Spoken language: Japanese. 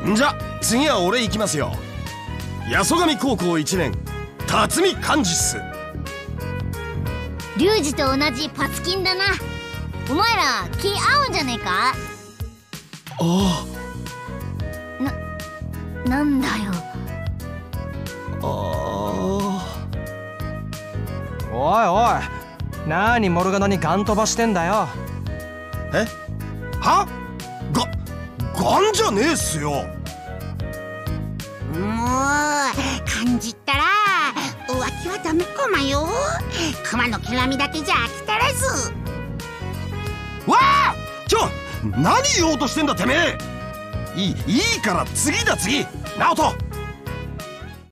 じゃ次は俺行きますよ。八十神高校1年辰巳寛治っす。 リュウジと同じパツキンだな。お前ら気合うんじゃねえか。 あなんだよ。 あ。 おいおい、なにモルガナにガン飛ばしてんだよ。 え？は？ガンじゃねえっすよ。 もう感じったら浮気はダメかまよ。熊の毛並みだけじゃ飽き足らず。 わあ！何言おうとしてんだてめえ。いいから次だ次。ナオト